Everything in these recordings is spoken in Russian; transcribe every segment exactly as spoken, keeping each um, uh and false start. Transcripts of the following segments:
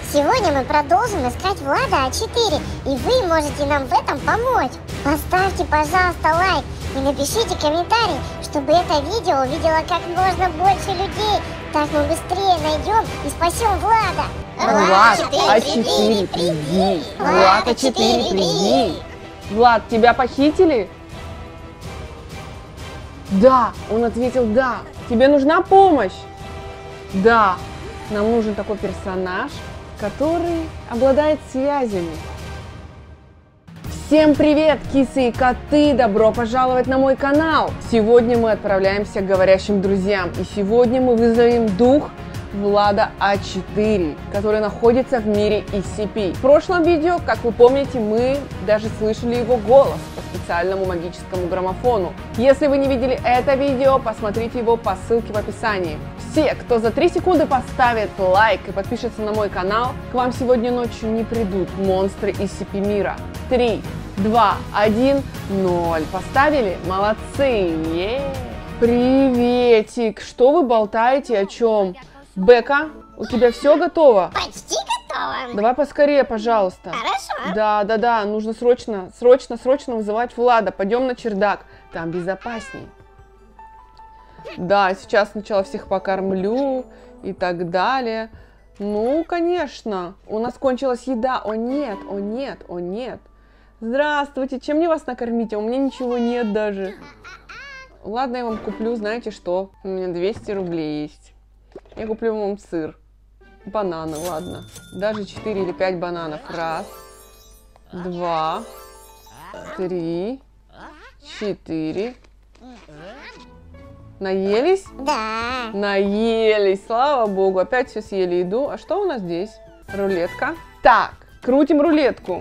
Сегодня мы продолжим искать Влада а четыре, и вы можете нам в этом помочь. Поставьте, пожалуйста, лайк и напишите комментарий, чтобы это видео увидело как можно больше людей. Так мы быстрее найдем и спасем Влада. Влад а четыре, приди! Влад а четыре, приди! Влад, тебя похитили? Да, он ответил да. Тебе нужна помощь? Да, нам нужен такой персонаж, который обладает связями. Всем привет, кисы и коты! Добро пожаловать на мой канал! Сегодня мы отправляемся к говорящим друзьям, и сегодня мы вызовем дух Влада а четыре, который находится в мире эс си пи. В прошлом видео, как вы помните, мы даже слышали его голос по специальному магическому граммофону. Если вы не видели это видео, посмотрите его по ссылке в описании. Все, кто за три секунды поставит лайк и подпишется на мой канал, к вам сегодня ночью не придут монстры эс си пи мира. три, два, один, ноль. Поставили? Молодцы! Е-е-е. Приветик! Что вы болтаете, о чем? Бека, у тебя все готово? Почти готово. Давай поскорее, пожалуйста. Хорошо. Да, да, да, нужно срочно, срочно, срочно вызывать Влада. Пойдем на чердак, там безопасней. Да, сейчас сначала всех покормлю и так далее. Ну, конечно, у нас кончилась еда. О нет, о нет, о нет. Здравствуйте, чем мне вас накормить? А у меня ничего нет даже. Ладно, я вам куплю, знаете что? У меня двести рублей есть. Я куплю вам сыр. Бананы, ладно. Даже четыре или пять бананов. Раз, два, три, четыре. Наелись? Да. Наелись, слава богу. Опять все съели еду. А что у нас здесь? Рулетка. Так, крутим рулетку.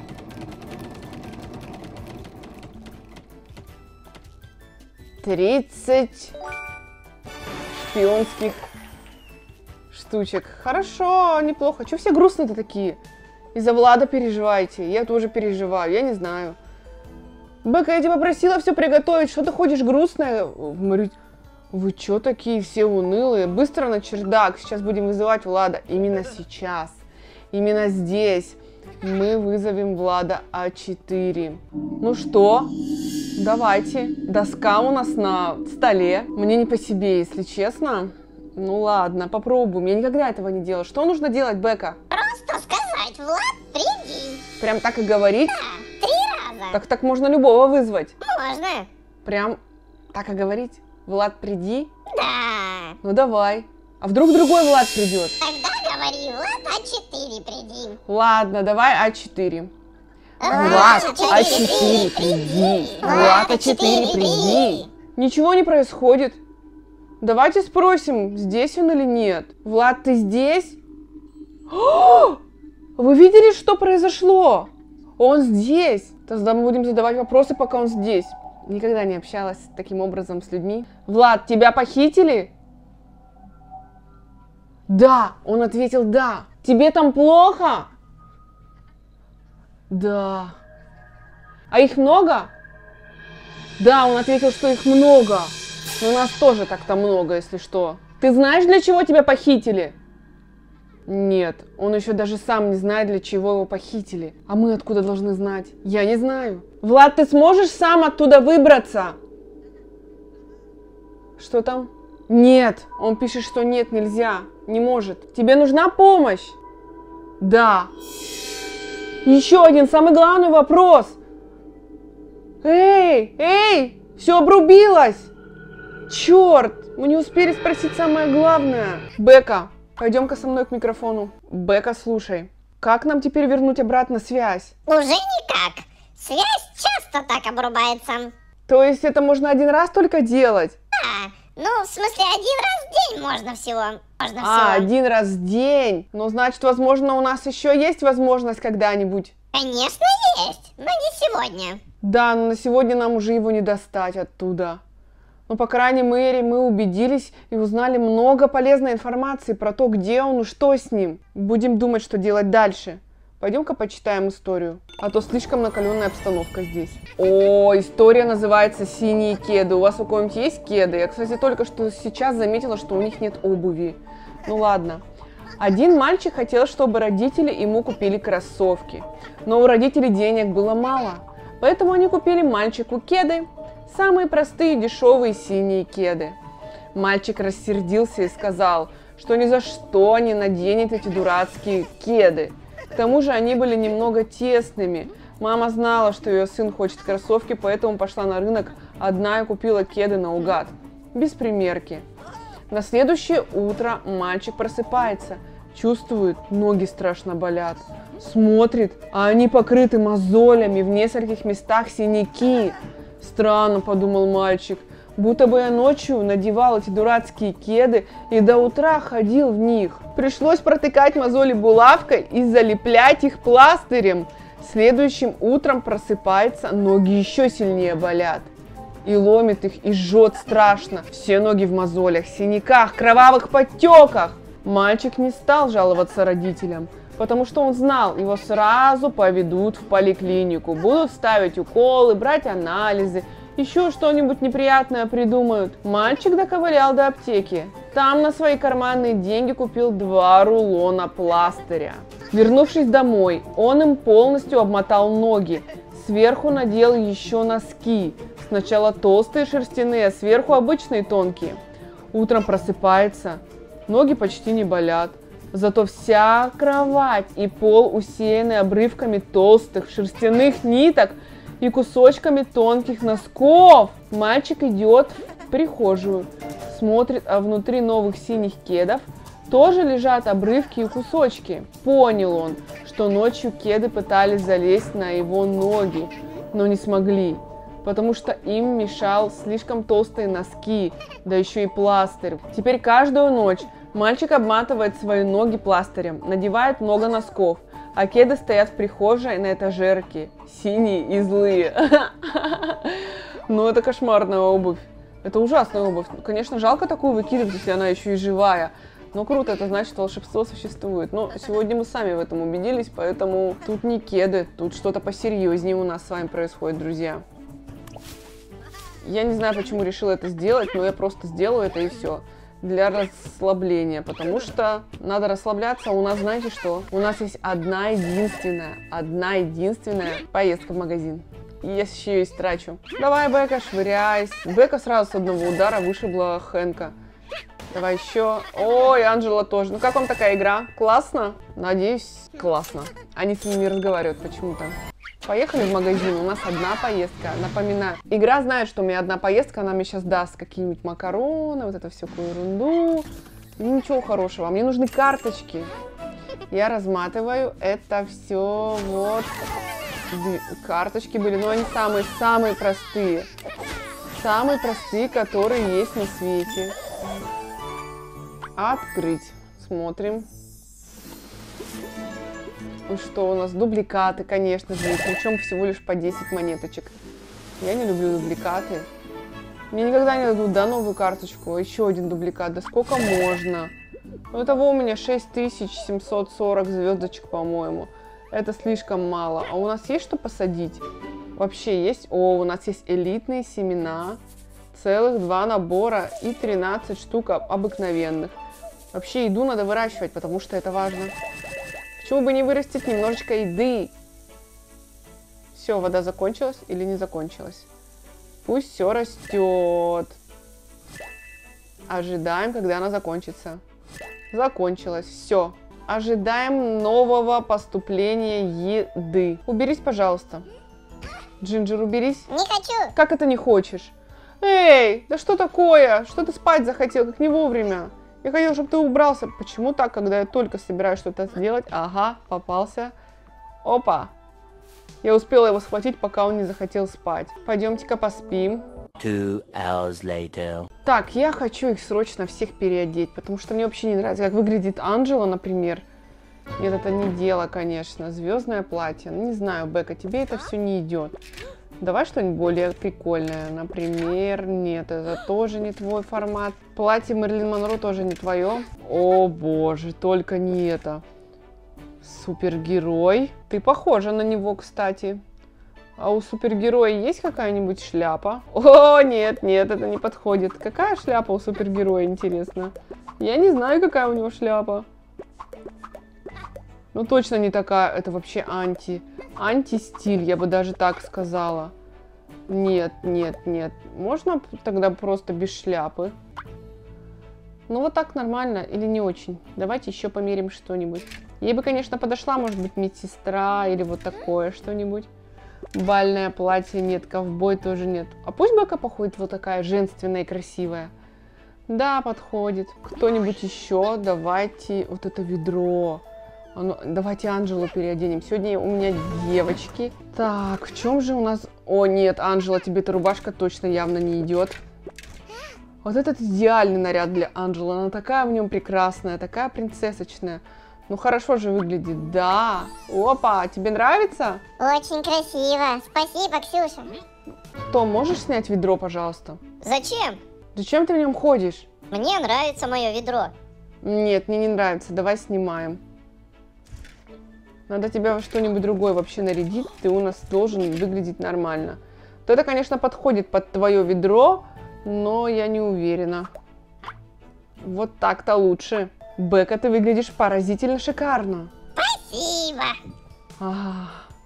тридцать шпионских штучек. Хорошо, неплохо. Чего все грустные-то такие? Из-за Влада переживаете. Я тоже переживаю, я не знаю. Бека, я тебя просила все приготовить. Что ты ходишь грустная? Смотрите, вы что такие все унылые? Быстро на чердак. Сейчас будем вызывать Влада. Именно сейчас. Именно здесь мы вызовем Влада а четыре. Ну что? Давайте. Доска у нас на столе. Мне не по себе, если честно. Ну ладно, попробуем. Я никогда этого не делала. Что нужно делать, Бека? Просто сказать: Влад, приди. Прям так и говорить? Да, три раза. Так так можно любого вызвать. Можно. Прям так и говорить? Влад, приди? Да. Ну давай. А вдруг другой Влад придет? Тогда говори: Влад а четыре, приди. Ладно, давай а четыре. Влад а четыре, приди. Влад а четыре, приди. Ничего не происходит. Давайте спросим, здесь он или нет. Влад, ты здесь? О! Вы видели, что произошло? Он здесь. Тогда мы будем задавать вопросы, пока он здесь. Никогда не общалась таким образом с людьми. Влад, тебя похитили? Да, он ответил да. Тебе там плохо? Да. А их много? Да, он ответил, что их много. Но у нас тоже так-то много, если что. Ты знаешь, для чего тебя похитили? Нет, он еще даже сам не знает, для чего его похитили. А мы откуда должны знать? Я не знаю. Влад, ты сможешь сам оттуда выбраться? Что там? Нет, он пишет, что нет, нельзя, не может. Тебе нужна помощь? Да. Еще один, самый главный вопрос. Эй, эй, все обрубилось. Черт, мы не успели спросить самое главное. Бека, пойдем-ка со мной к микрофону. Бека, слушай, как нам теперь вернуть обратно связь? Уже никак. Связь часто так обрубается. То есть это можно один раз только делать? Да, ну в смысле один раз в день можно всего. Можно А, всего. один раз в день. Ну, значит, возможно, у нас еще есть возможность когда-нибудь. Конечно есть, но не сегодня. Да, но на сегодня нам уже его не достать оттуда. Но, по крайней мере, мы убедились и узнали много полезной информации про то, где он и что с ним. Будем думать, что делать дальше. Пойдем-ка почитаем историю. А то слишком накаленная обстановка здесь. О, история называется «Синие кеды». У вас у кого-нибудь есть кеды? Я, кстати, только что сейчас заметила, что у них нет обуви. Ну ладно. Один мальчик хотел, чтобы родители ему купили кроссовки, но у родителей денег было мало, поэтому они купили мальчику кеды, самые простые дешевые синие кеды. Мальчик рассердился и сказал, что ни за что не наденет эти дурацкие кеды. К тому же они были немного тесными. Мама знала, что ее сын хочет кроссовки, поэтому пошла на рынок одна и купила кеды наугад, без примерки. На следующее утро мальчик просыпается, чувствует, ноги страшно болят. Смотрит, а они покрыты мозолями, в нескольких местах синяки. Странно, подумал мальчик, будто бы я ночью надевал эти дурацкие кеды и до утра ходил в них. Пришлось протыкать мозоли булавкой и залеплять их пластырем. Следующим утром просыпается, ноги еще сильнее болят. И ломит их, и жжет страшно. Все ноги в мозолях, синяках, кровавых подтеках. Мальчик не стал жаловаться родителям, потому что он знал, его сразу поведут в поликлинику. Будут ставить уколы, брать анализы, еще что-нибудь неприятное придумают. Мальчик доковылял до аптеки. Там на свои карманные деньги купил два рулона пластыря. Вернувшись домой, он им полностью обмотал ноги. Сверху надел еще носки. Сначала толстые шерстяные, а сверху обычные тонкие. Утром просыпается, ноги почти не болят. Зато вся кровать и пол усеяны обрывками толстых шерстяных ниток и кусочками тонких носков. Мальчик идет в прихожую, смотрит, а внутри новых синих кедов тоже лежат обрывки и кусочки. Понял он, что ночью кеды пытались залезть на его ноги, но не смогли, потому что им мешал слишком толстые носки, да еще и пластырь. Теперь каждую ночь мальчик обматывает свои ноги пластырем, надевает много носков, а кеды стоят в прихожей на этажерке, синие и злые. Ну, это кошмарная обувь. Это ужасная обувь. Конечно, жалко такую выкидывать, если она еще и живая. Но круто, это значит, волшебство существует. Но сегодня мы сами в этом убедились, поэтому тут не кеды, тут что-то посерьезнее у нас с вами происходит, друзья. Я не знаю, почему решила это сделать, но я просто сделаю это и все. Для расслабления, потому что надо расслабляться. У нас, знаете что? У нас есть одна единственная, одна единственная поездка в магазин. И я еще ее истрачу. Давай, Бека, швыряйся. Бека сразу с одного удара вышибла Хэнка. Давай еще. Ой, Анджела тоже. Ну как вам такая игра? Классно? Надеюсь, классно. Они с ними не разговаривают почему-то. Поехали в магазин, у нас одна поездка, напоминаю. Игра знает, что у меня одна поездка, она мне сейчас даст какие-нибудь макароны, вот эту всякую ерунду. Ничего хорошего, мне нужны карточки. Я разматываю это все, вот. Карточки были, но они самые-самые простые. Самые простые, которые есть на свете. Открыть. Смотрим. Что у нас? Дубликаты, конечно же, причем всего лишь по десять монеточек. Я не люблю дубликаты. Мне никогда не дадут, да, новую карточку. Еще один дубликат. Да сколько можно? Ну, того у меня шесть тысяч семьсот сорок звездочек, по-моему. Это слишком мало. А у нас есть что посадить? Вообще есть? О, у нас есть элитные семена. Целых два набора и тринадцать штук обыкновенных. Вообще еду надо выращивать, потому что это важно. Почему бы не вырастить немножечко еды? Все, вода закончилась или не закончилась? Пусть все растет. Ожидаем, когда она закончится. Закончилась. Все. Ожидаем нового поступления еды. Уберись, пожалуйста. Джинджер, уберись. Не хочу. Как это не хочешь? Эй, да что такое? Что ты спать захотел, как не вовремя? Я хотела, чтобы ты убрался. Почему так, когда я только собираюсь что-то сделать? Ага, попался. Опа. Я успела его схватить, пока он не захотел спать. Пойдемте-ка поспим. Two hours later. Так, я хочу их срочно всех переодеть, потому что мне вообще не нравится, как выглядит Анджела, например. Нет, это не дело, конечно. Звездное платье. Ну, не знаю, Бека, тебе это все не идет. Давай что-нибудь более прикольное. Например, нет, это тоже не твой формат. Платье Мэрилин Монро тоже не твое. О боже, только не это. Супергерой. Ты похожа на него, кстати. А у супергероя есть какая-нибудь шляпа? О, нет, нет, это не подходит. Какая шляпа у супергероя, интересно? Я не знаю, какая у него шляпа. Ну точно не такая, это вообще анти, анти-стиль, я бы даже так сказала. Нет, нет, нет. Можно тогда просто без шляпы? Ну вот так нормально или не очень? Давайте еще померим что-нибудь. Ей бы, конечно, подошла, может быть, медсестра или вот такое что-нибудь. Бальное платье нет, ковбой тоже нет. А пусть Бека походит вот такая женственная и красивая. Да, подходит. Кто-нибудь еще? Давайте вот это ведро. Оно... Давайте Анжелу переоденем. Сегодня у меня девочки. Так, в чем же у нас... О, нет, Анжела, тебе эта рубашка точно явно не идет. Вот этот идеальный наряд для Анжелы. Она такая в нем прекрасная, такая принцессочная. Ну, хорошо же выглядит, да. Опа, тебе нравится? Очень красиво. Спасибо, Ксюша. Том, можешь снять ведро, пожалуйста? Зачем? Зачем ты в нем ходишь? Мне нравится мое ведро. Нет, мне не нравится. Давай снимаем. Надо тебя во что-нибудь другое вообще нарядить. Ты у нас должен выглядеть нормально. То это, конечно, подходит под твое ведро, но я не уверена. Вот так-то лучше. Бека, ты выглядишь поразительно шикарно. Спасибо. А,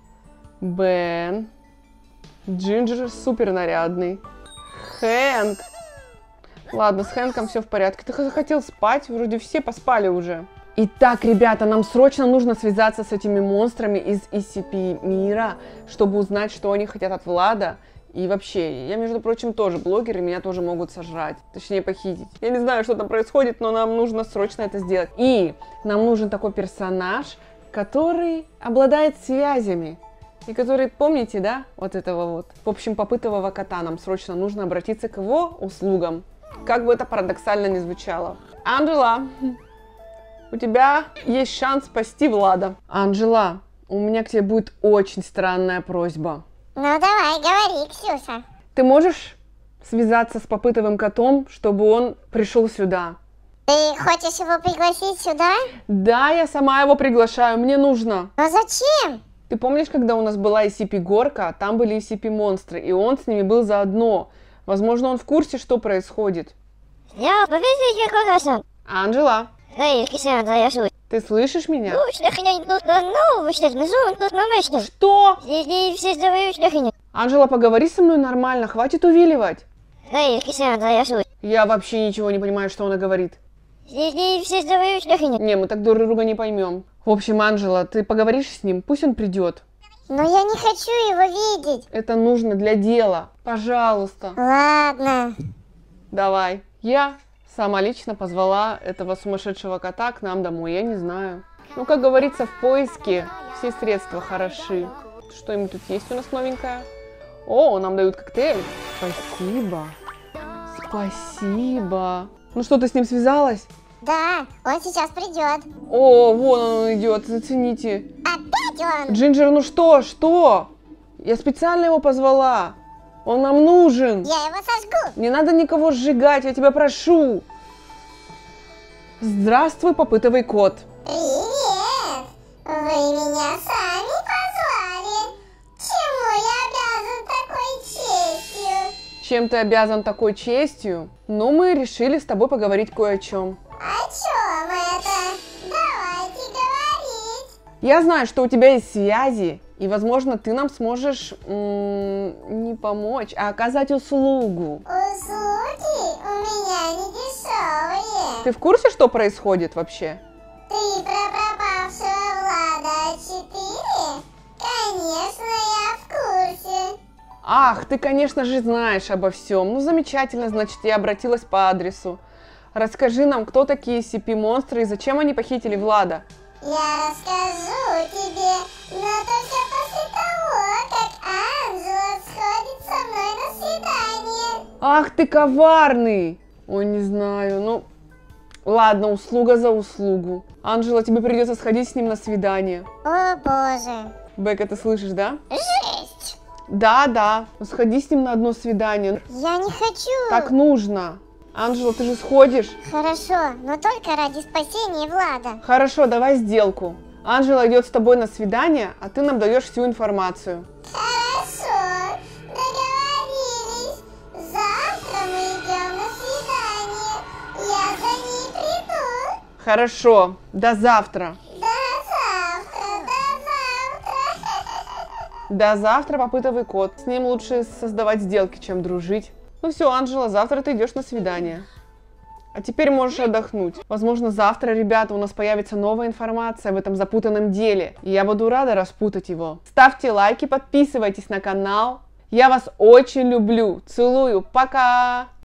Бен. Джинджер супер нарядный. Хэнк. Ладно, с Хэнком все в порядке. Ты захотел спать? Вроде все поспали уже. Итак, ребята, нам срочно нужно связаться с этими монстрами из эс си пи мира, чтобы узнать, что они хотят от Влада. И вообще, я, между прочим, тоже блогер, и меня тоже могут сожрать, точнее похитить. Я не знаю, что там происходит, но нам нужно срочно это сделать. И нам нужен такой персонаж, который обладает связями. И который, помните, да, вот этого вот, в общем, попытового кота. Нам срочно нужно обратиться к его услугам. Как бы это парадоксально ни звучало. Анжела, у тебя есть шанс спасти Влада. Анжела, у меня к тебе будет очень странная просьба. Ну давай, говори, Ксюша. Ты можешь связаться с попытовым котом, чтобы он пришел сюда? Ты хочешь его пригласить сюда? Да, я сама его приглашаю, мне нужно. Но зачем? Ты помнишь, когда у нас была эс си пи-горка, там были эс си пи-монстры, и он с ними был заодно. Возможно, он в курсе, что происходит. Я победитель хорошо. Анжела, Эй, Ксюша, да я шут. ты слышишь меня? Ну, шляхня тут на новую, что внизу, тут на вечном. Что? Здесь все здоровые шляхня. Анжела, поговори со мной нормально, хватит увиливать. Эй, Ксюша, да я шут. Я вообще ничего не понимаю, что она говорит. Здесь все здоровые шляхня. Не, мы так друг друга не поймем. В общем, Анжела, ты поговоришь с ним, пусть он придет. Но я не хочу его видеть. Это нужно для дела. Пожалуйста. Ладно. Давай. Я сама лично позвала этого сумасшедшего кота к нам домой. Я не знаю. Ну, как говорится, в поиске все средства хороши. Что-нибудь тут есть у нас новенькое? О, нам дают коктейль. Спасибо. Спасибо. Ну что, ты с ним связалась? Да, он сейчас придет. О, вон он идет, зацените. Опять он? Джинджер, ну что, что? Я специально его позвала. Он нам нужен. Я его сожгу. Не надо никого сжигать, я тебя прошу. Здравствуй, попытовый кот. Привет. Вы меня сами позвали. Чему я обязан такой честью? Чем ты обязан такой честью? Ну, мы решили с тобой поговорить кое о чем. О чем это? Давайте говорить. Я знаю, что у тебя есть связи, и, возможно, ты нам сможешь м- не помочь, а оказать услугу. Услуги у меня не дешевые. Ты в курсе, что происходит вообще? Ты про пропавшего Влада четыре? Конечно, я в курсе. Ах, ты, конечно же, знаешь обо всем. Ну, замечательно, значит, я обратилась по адресу. Расскажи нам, кто такие эс си пи-монстры и зачем они похитили Влада? Я расскажу тебе, но только после того, как Анжела сходит со мной на свидание. Ах, ты коварный! Ой, не знаю, ну... Ладно, услуга за услугу. Анжела, тебе придется сходить с ним на свидание. О боже. Бека, ты слышишь, да? Жесть. Да, да. Ну, сходи с ним на одно свидание. Я не хочу. Так нужно. Анжела, ты же сходишь? Хорошо, но только ради спасения Влада. Хорошо, давай сделку. Анжела идет с тобой на свидание, а ты нам даешь всю информацию. Хорошо, договорились. Завтра мы идем на свидание. Я за ней приду. Хорошо, до завтра. До До завтра, попытовый кот. С ним лучше создавать сделки, чем дружить. Ну все, Анжела, завтра ты идешь на свидание. А теперь можешь отдохнуть. Возможно, завтра, ребята, у нас появится новая информация в этом запутанном деле. И я буду рада распутать его. Ставьте лайки, подписывайтесь на канал. Я вас очень люблю. Целую. Пока!